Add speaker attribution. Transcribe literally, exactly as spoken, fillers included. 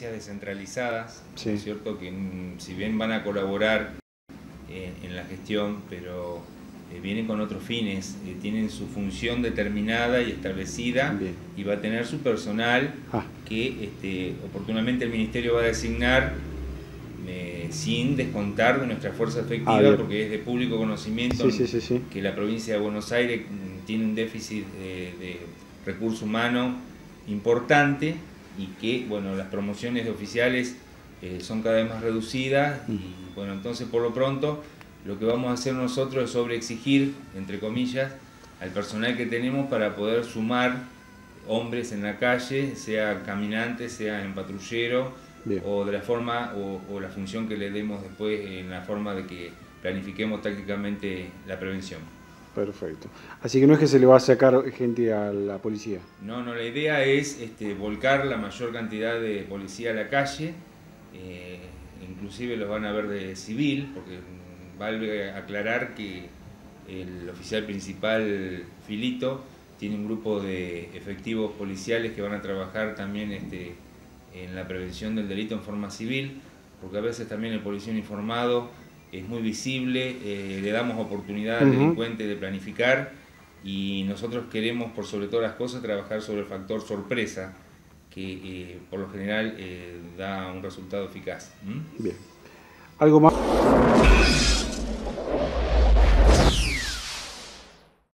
Speaker 1: provincias descentralizadas,
Speaker 2: Sí.
Speaker 1: ¿no es cierto? Que mm, si bien van a colaborar eh, en la gestión, pero eh, vienen con otros fines, eh, tienen su función determinada y establecida.
Speaker 2: Bien.
Speaker 1: Y va a tener su personal
Speaker 2: Ah.
Speaker 1: que este, oportunamente el Ministerio va a designar eh, sin descontar de nuestra fuerza efectiva,
Speaker 2: Ah,
Speaker 1: porque es de público conocimiento
Speaker 2: sí, sí, sí, sí.
Speaker 1: que la provincia de Buenos Aires mm, tiene un déficit eh, de recurso humano importante y que, bueno, las promociones de oficiales eh, son cada vez más reducidas y, bueno, entonces por lo pronto lo que vamos a hacer nosotros es sobreexigir, entre comillas, al personal que tenemos para poder sumar hombres en la calle, sea caminante, sea en patrullero,
Speaker 2: Bien.
Speaker 1: o de la forma o, o la función que le demos después en la forma de que planifiquemos tácticamente la prevención.
Speaker 2: Perfecto. Así que no es que se le va a sacar gente a la policía.
Speaker 1: No, no, la idea es este, volcar la mayor cantidad de policía a la calle, eh, inclusive los van a ver de civil, porque vale aclarar que el oficial principal, Filito, tiene un grupo de efectivos policiales que van a trabajar también este, en la prevención del delito en forma civil, porque a veces también el policía uniformado es muy visible, eh, le damos oportunidad al
Speaker 2: Uh-huh.
Speaker 1: delincuente de planificar y nosotros queremos, por sobre todas las cosas, trabajar sobre el factor sorpresa, que eh, por lo general eh, da un resultado eficaz. ¿Mm?
Speaker 2: Bien. ¿Algo más?